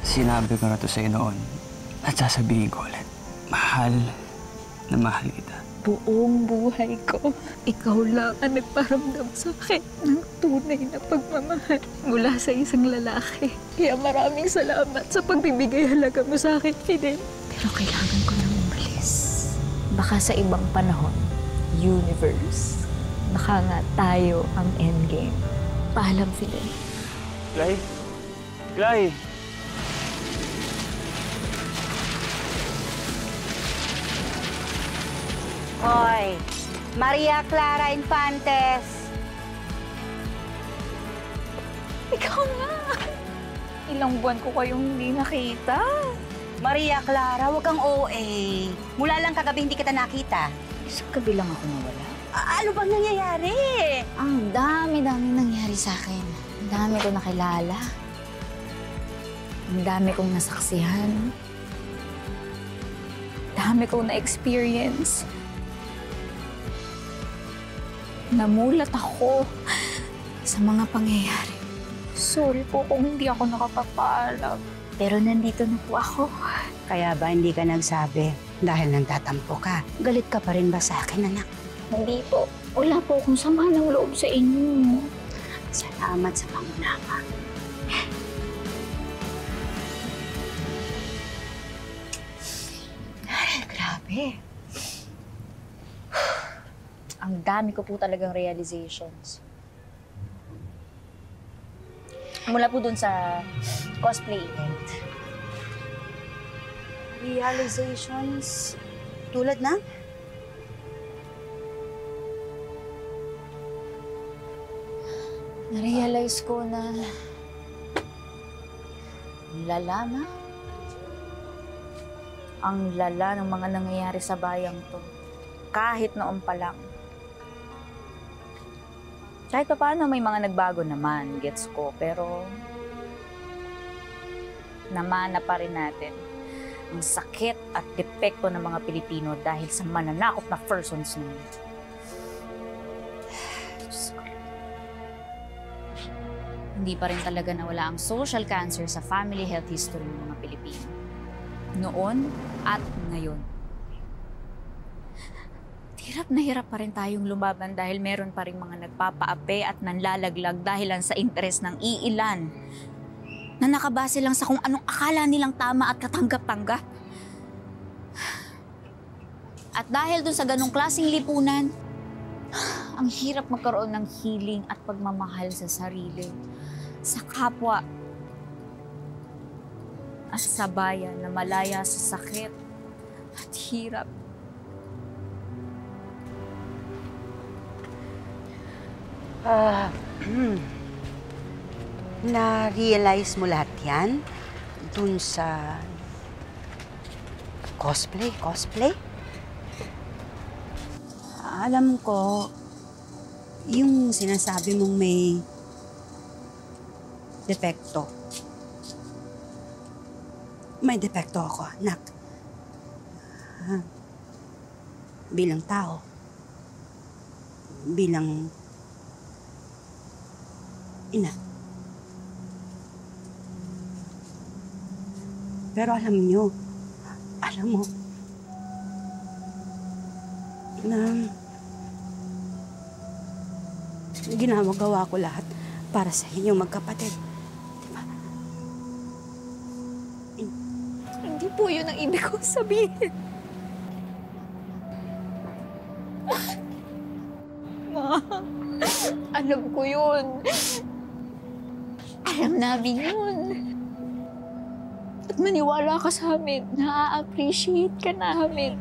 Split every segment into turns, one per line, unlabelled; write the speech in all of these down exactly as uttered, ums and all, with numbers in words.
Sinabi ko na to sa'yo noon at sasabihin ko ulit. Mahal na mahal kita.
Buong buhay ko, ikaw lang ang nagparamdam sa akin ng tunay na pagmamahal mula sa isang lalaki. Kaya maraming salamat sa pagbibigay halaga mo sa akin, Fidel. Pero kailangan ko nang umalis. Baka sa ibang panahon, universe, baka nga tayo ang endgame. Paalam, Fidel.
Klay? Klay!
Hoy, Maria Clara Infantes.
Ikaw nga! Ilang buwan ko kayong hindi nakita.
Maria Clara, huwag kang O A. Mula lang kagabi hindi kita nakita.
Isang gabi lang ako nawala.
A ano bang nangyayari?
Ang dami-dami nangyari sa akin. Ang dami ko nakilala. Ang dami kong nasaksihan. Ang dami kong na-experience. Namulat ako sa mga pangyayari. Sorry po kung hindi ako nakapagpaalam. Pero nandito na po ako.
Kaya ba hindi ka nagsabi dahil nagtatampo ka? Galit ka pa rin ba sa akin, anak?
Hindi po. Wala po akong sama ng loob sa inyo.
Salamat sa pangunawa. Ay, grabe.
Ang dami ko po talagang realizations. Mula po dun sa cosplay event.
Realizations? Tulad na?
Na-realize ko na lala na. Ang lala ng mga nangyayari sa bayang to. Kahit noon pa lang. Kahit pa paano may mga nagbago naman, gets ko. Pero namana pa rin natin ang sakit at depekto ng mga Pilipino dahil sa mananakop na persons na yun. Hindi pa rin talaga nawala ang social cancer sa family health history ng mga Pilipino. Noon at ngayon. Hirap na hirap pa rin tayong lumaban dahil meron pa rin mga nagpapaape at nanlalaglag dahilan sa interes ng iilan na nakabase lang sa kung anong akala nilang tama at katanggap-tanggap. At dahil dun sa ganong klaseng lipunan, ang hirap magkaroon ng healing at pagmamahal sa sarili, sa kapwa, at sa bayan na malaya sa sakit at hirap.
Ah, uh, na-realize mo lahat yan dun sa cosplay, cosplay? Alam ko, yung sinasabi mong may depekto. May depekto ako, anak. Ah, bilang tao. Bilang ina. Pero alam niyo, alam mo, na ginagawa ko lahat para sa inyong magkapatid. Diba?
Hindi po yun ang ibig kong sabihin. Ma, alam ko yun. Alam namin yun. At maniwala ka sa amin, na-appreciate ka namin.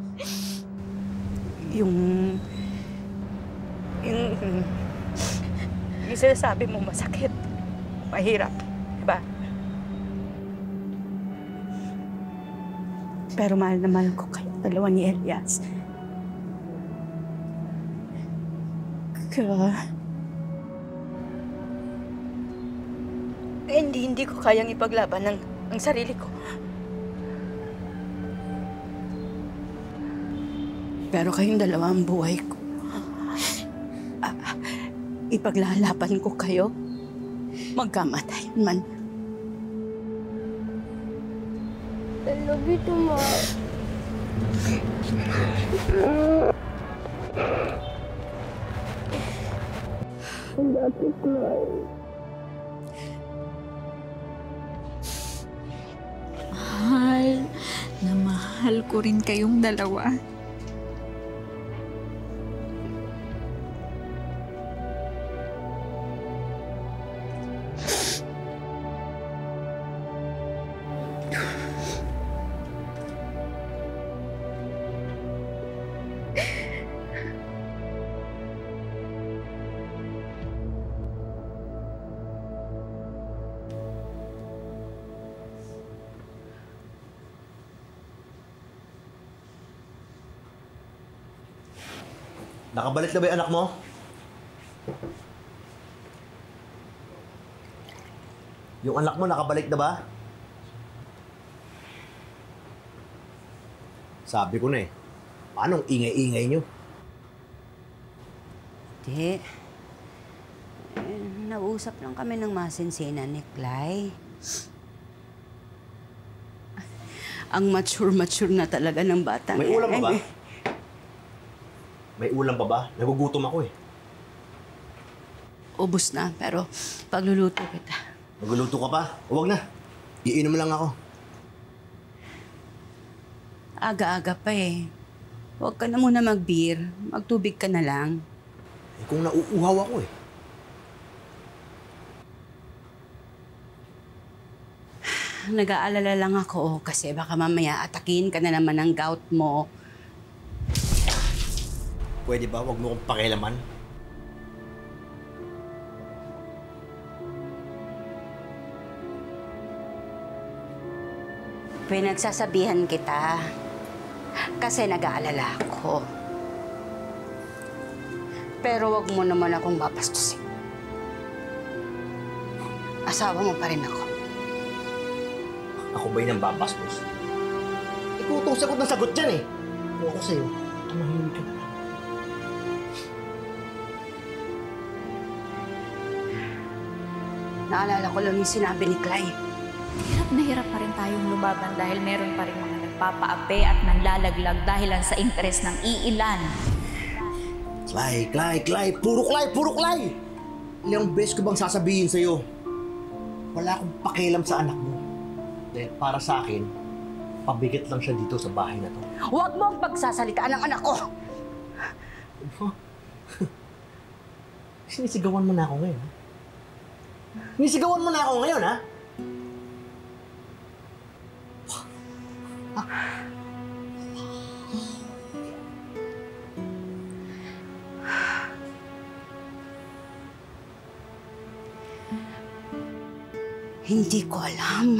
Yung... Yung... Yung sinasabi mo masakit. Mahirap. Diba? Pero mahal na mahal ko kayo, dalawa ni Elias. Kaya... Hindi, hindi ko kayang ipaglaban ng, ng sarili ko. Pero kayong dalawa ang buhay ko. Ah, ipaglalaban ko kayo. Magkamatay man.
I love you too, Ma. And that's it, Klay.
Mahal na mahal ko rin kayong dalawa.
Nakabalik na ba yung anak mo? Yung anak mo nakabalik na ba? Sabi ko na eh. Paano ang ingay-ingay nyo?
Di. Eh, nausap lang kami ng masinsinan ni Klay. Ang mature-mature na talaga ng batang.
May ulam pa ba? May ulam pa ba? Nagugutom ako eh.
Ubus na, pero pagluluto kita.
Magluluto ka pa? Huwag na. Iinom lang ako.
Aga-aga pa eh. Huwag ka na muna mag-beer. Magtubig ka na lang.
Eh kung nauuhaw ako eh.
Nag-aalala lang ako kasi baka mamaya atakin ka na naman ng gout mo.
Pwede ba? Huwag mo kong pakialaman.
Pinagsasabihan kita kasi nag-aalala ako. Pero wag mo naman akong babastusin. Asawa mo pa rin ako.
Ako ba yung babastos? Ikaw itong sagot ng sagot dyan eh. Kung ako sa'yo, tumahimik ka na.
Naalala ko lang yung sinabi ni Klay.
Hirap na hirap pa rin tayong lumaban dahil meron pa rin mga nagpapaapi at nanlalaglag dahilan sa interes ng iilan.
Klay, Klay, Klay! Puro Klay! Puro Klay! Ilang beses ko bang sasabihin sa'yo? Wala akong pakialam sa anak mo. Dahil para sa akin, pabigat lang siya dito sa bahay na to.
Huwag mo ang pagsasalitaan ng anak ko!
Sinisigawan mo na ako ngayon, ha? Sinisigawan mo na ako ngayon, ha?
Hindi ko alam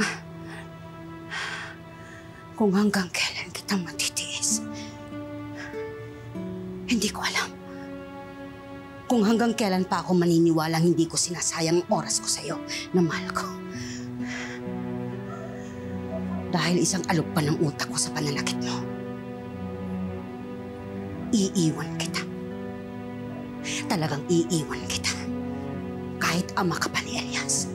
kung hanggang kailan kitang matitiis. Hindi ko alam kung hanggang kailan pa ako maniniwalang hindi ko sinasayang ang oras ko sa'yo na mahal ko. Dahil isang alog pa ng utak ko sa pananakit mo. Iiwan kita. Talagang iiwan kita. Kahit ama ka pa ni Elias.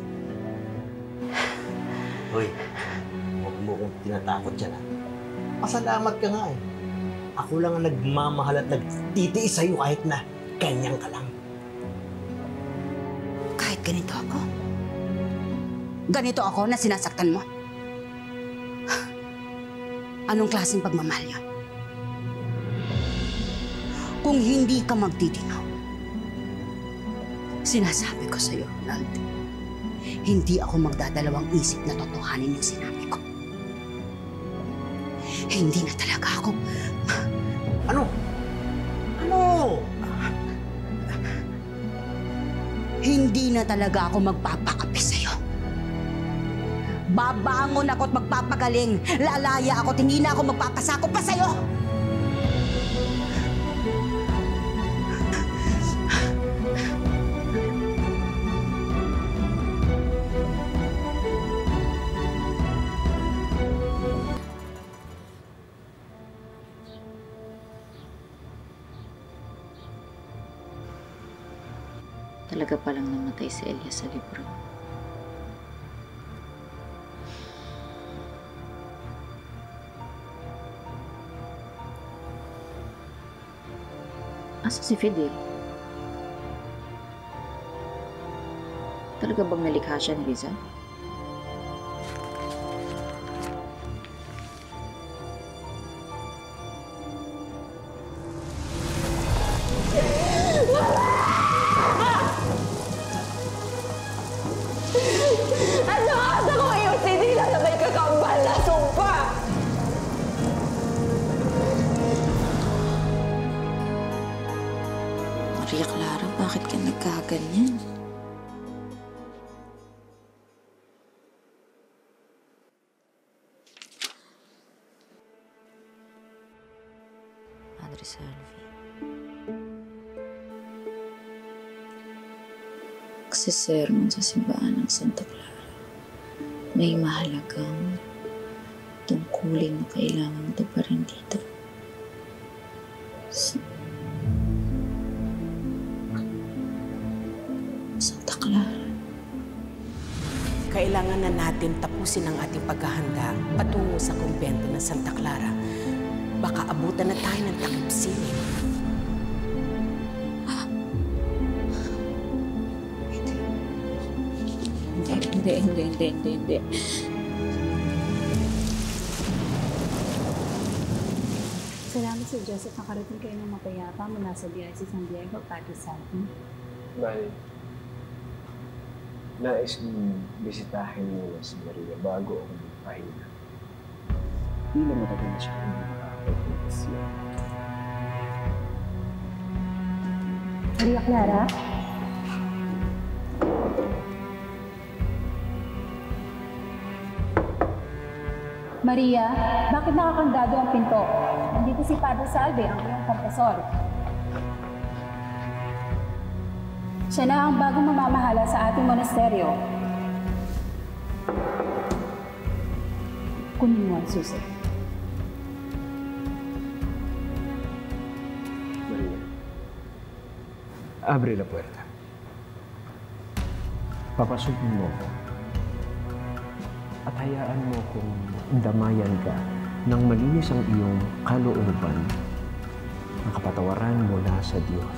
Hoy, huwag mo kong tinatakot dyan, ha? Pasalamat ka nga, eh. Ako lang ang nagmamahal at nagtitiis sa'yo kahit na ganyan ka lang.
Kahit ganito ako? Ganito ako na sinasaktan mo? Anong klaseng pagmamahal yun? Kung hindi ka magtitino, sinasabi ko sa'yo, Ronald, hindi ako magdadalawang isip na totohanin yung sinabi ko. Hindi na talaga ako...
Ano? Ano?
Hindi na talaga ako magpapaapi sa'yo. Babangon ako at magpapagaling. Lalaya ako at hindi na ako magpapasako pa sa'yo.
Talaga palang namatay si Elias sa libro. Asa si Fidel? Talaga bang nalikha siya ni Rizal?
Ano asa ko yung sinila na may kakambal na sumpa?
Maria Clara, bakit ka nagkaganyan? Padre Salvi. Nagsisermon sa simbahan ng Santa Clara. May mahalagang tungkulin na kailangan tuparin dito. Sa Santa Clara.
Kailangan na natin tapusin ang ating paghahanda patungo sa kumbento ng Santa Clara. Baka abutan na tayo ng takip siling.
Hindi, hindi, hindi, hindi, hindi.
Salamat sa Diyos at nakarating kayo ng mapayapa mula sa D I C San Diego, Padre Salvi.
Bali, nais kong bisitahin muna si Maria bago ako magpahinga. Hindi na matagal na siya kung makakapag-isya.
Maria Clara? Maria, bakit nakakandado ang pinto? Nandito si Padre Salvi, ang iyong kompesor. Siya na ang bagong mamamahala sa ating monasteryo. Kunin mo ang susi.
Maria, abre la puerta. Papasukin mo ko. At hayaan mo kung damayan ka ng malinis ang iyong kalooban ng kapatawaran mula sa Diyos.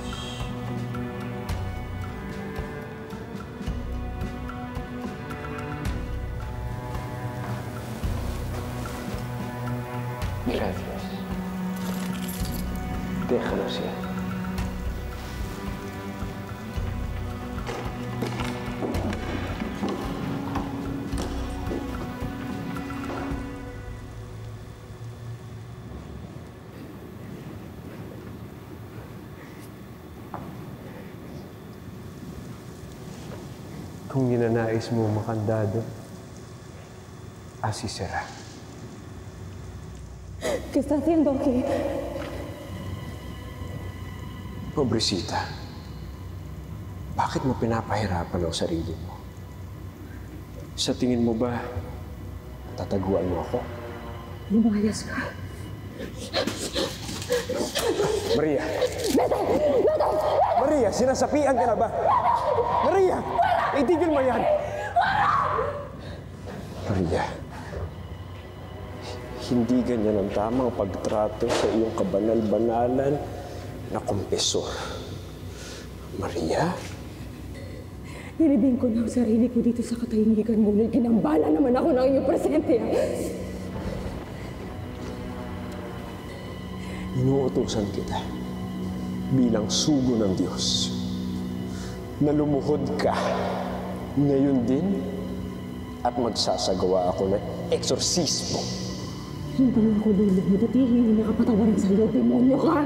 Gracias. Déjalo ser. Kung ginanais mo makandado, así será.
¿Qué está haciendo aquí?
Pobrecita, bakit mo pinapahirapan ang sarili mo? Sa tingin mo ba, tataguan mo ako?
Lumayas ka.
Maria! Maria, sinasapian ka na ba? Maria! Itigil mo yan! Maria, hindi ganyan ang tamang pagtrato sa iyong kabanal-banalan na kumpesor. Maria?
Nilibing ko na ang sarili ko dito sa katahimikan, ngunit pinambala naman ako ng iyong presente.
Inuutosan kita bilang sugo ng Diyos na lumuhod ka ngayon din at magsasagawa ako ng eksorsismo.
Hindi mo ako luluhod at hihingi na kapatawaran sa iyo, demonyo ka!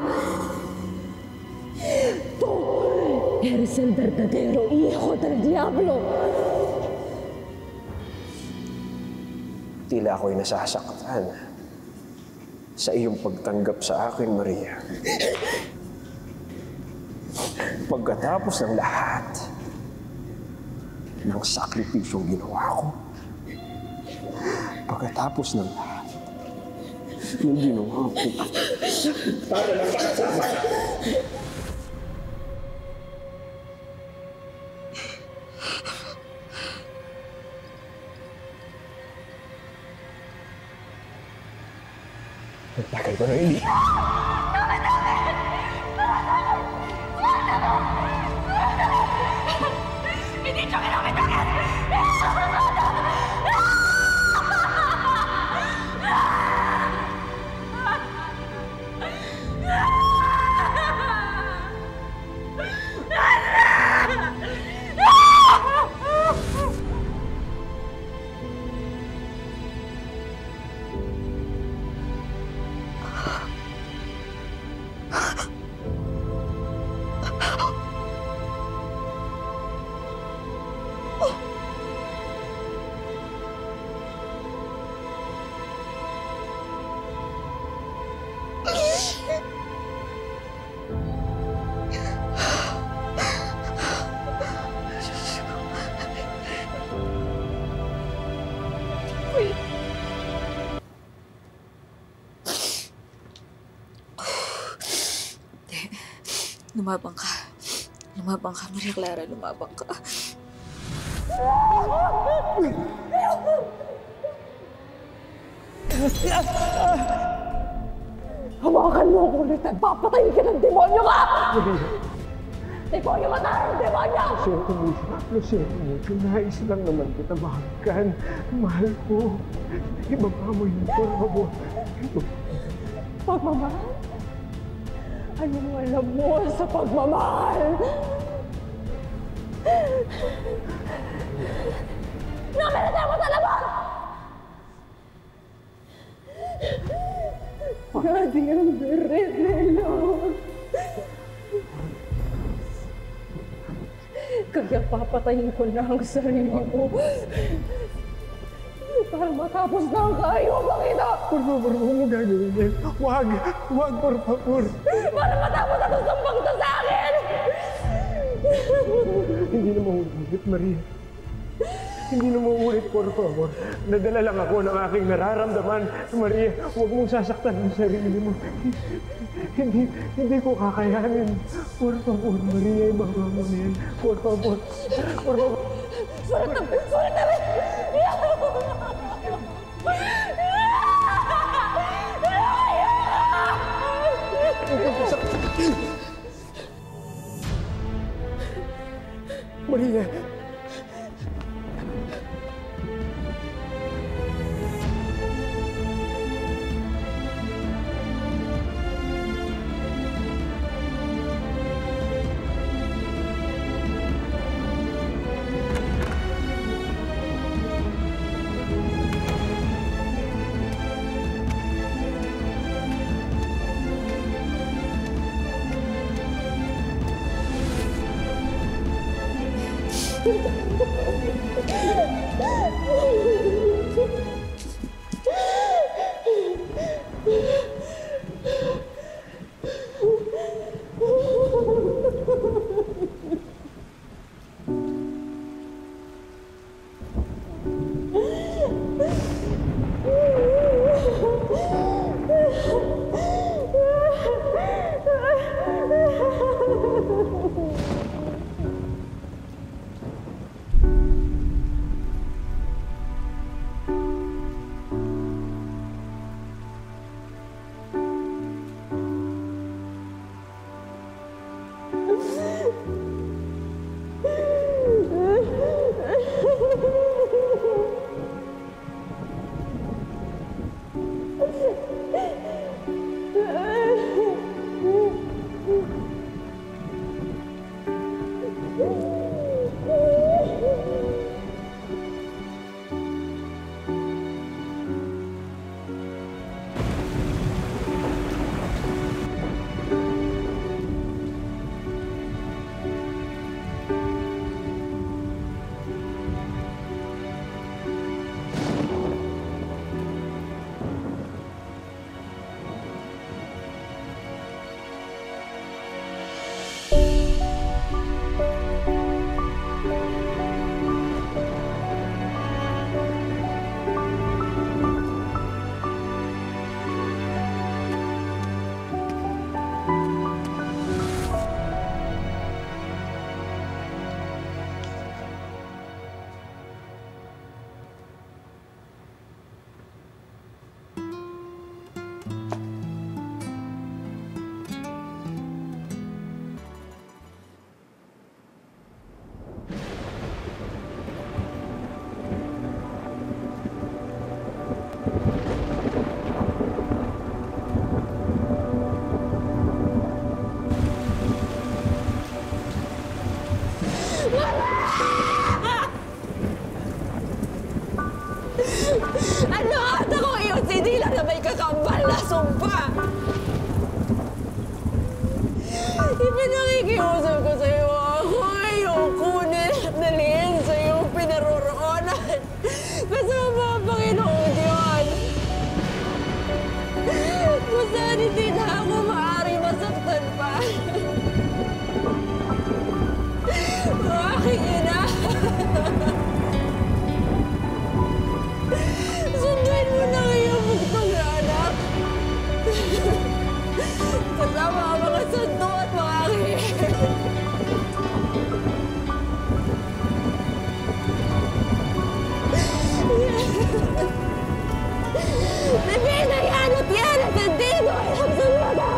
Tú eres el verdadero hijo del diablo!
Tila ako'y nasasaktan sa iyong pagtanggap sa akin, Maria. Pagkatapos ng lahat ng sakripisyong ginawa ko, pagkatapos ng lahat ng ginawa ko, para lang makasama. Nagtagal ko na hindi.
video ginamit agad!
Lumabang ka. Lumabang ka, Maria Clara. Lumabang ka.
Hawakan mo ako ulit at papatayin ka ng demonyo ka! Demonyo ka tayo! Demonyo!
Luciano, Luciano, nais lang naman kita mahagan. Mahal ko. Ibaba mo yun, por favor.
Pagmamahal? Anong alam mo sa pagmamahal? Naminatay mo sa labas! Pwede ang berezelo. Kaya papatayin ko na ang sarili ko. Para matapos na ang kaayuban kita!
Por favor, huwag mo gagawin yan. Huwag! Huwag, por favor!
Para matapos na itong sampang to sa akin!
Hindi na mauulit, Maria. Hindi na mauulit, por favor. Nadala lang ako ng aking nararamdaman. Maria, huwag mong sasaktan ang sarili mo. Hindi, hindi ko kakayanin. Por favor, Maria, ibaba mo na yan. Por favor. Por favor.
Sulit na! Sulit na!
Maria!
Hindi lang na may kakambal na sumpa! Ipinakikiusap ko sa'yo ako ngayong kunin at dalhin sa iyong pinaroroonan. Kasama ang Panginoon yun. Kung saan hindi na ako maaari masaktan pa. Aking ina! Sunduin mo na ngayong bugtong na anak. Kasama ang mga sando at mga aking. Sabihin na yan at yan at hindi mo alam sa mga.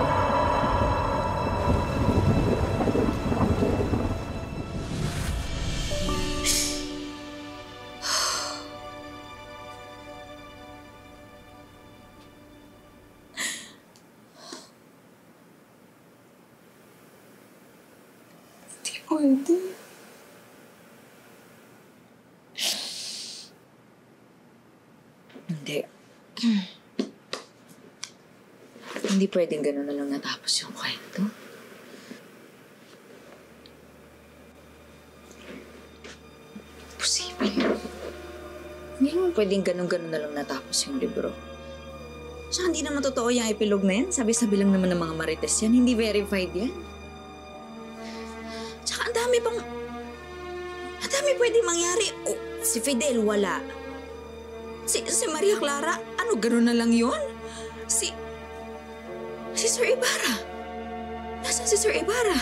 Pwede. Hindi. Hindi pwedeng gano'n na lang natapos yung kwento. Posible. Hindi naman pwedeng gano'n-gano'n na lang natapos yung libro. Tsaka hindi naman totoo yung epilog na yan. Sabi-sabi lang naman ng mga marites yan. Hindi verified yan. Tsaka ang dami pang... Ang dami pwedeng mangyari. Oh, si Fidel, wala. Si, si Maria Clara, ano, gano'n na lang yun? Si... Si Sir Ibarra. Nasaan si Sir Ibarra?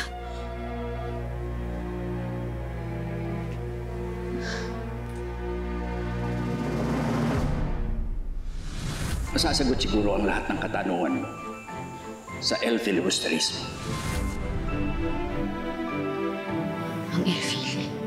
Masasagot siguro ang lahat ng katanungan mo sa El Filibusterismo.
Ang El Fili.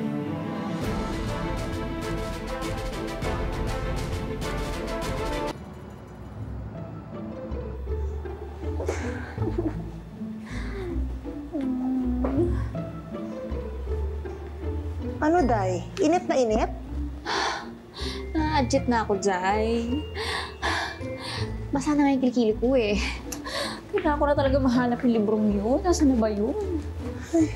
Ano, Day? Inip na inip?
Na-adjit na ako, Day. Basa na nga yung kilikili ko eh. Kailangan ko na talaga mahanap yung librong yun. Nasaan na ba yun? Ay.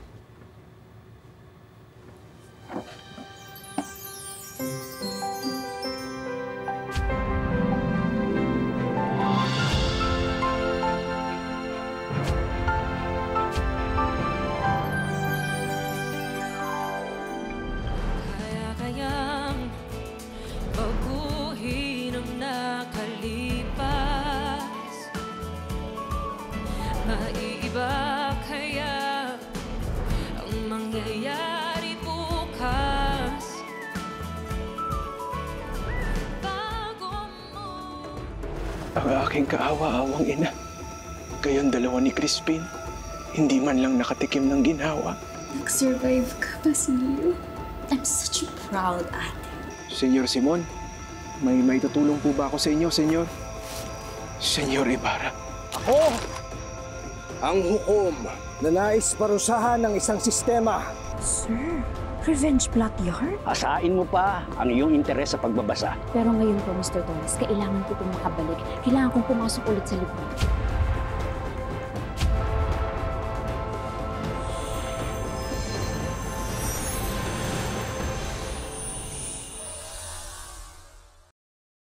Ang aking kaawa-awang ina. Kayong dalawa ni Crispin, hindi man lang nakatikim ng ginawa.
Nag-survive ka, Basilio. I'm such a proud ate.
Senyor Simon, may may tutulong po ba ako sa inyo, Senyor? Senyor Ibarra.
Ako ang hukom na nais parusahan ng isang sistema.
Sir, revenge plot yarn?
Asain mo pa ang iyong interes sa pagbabasa.
Pero ngayon po, Mister Torres, kailangan ko itong makabalik. Kailangan kong pumasok ulit sa libro.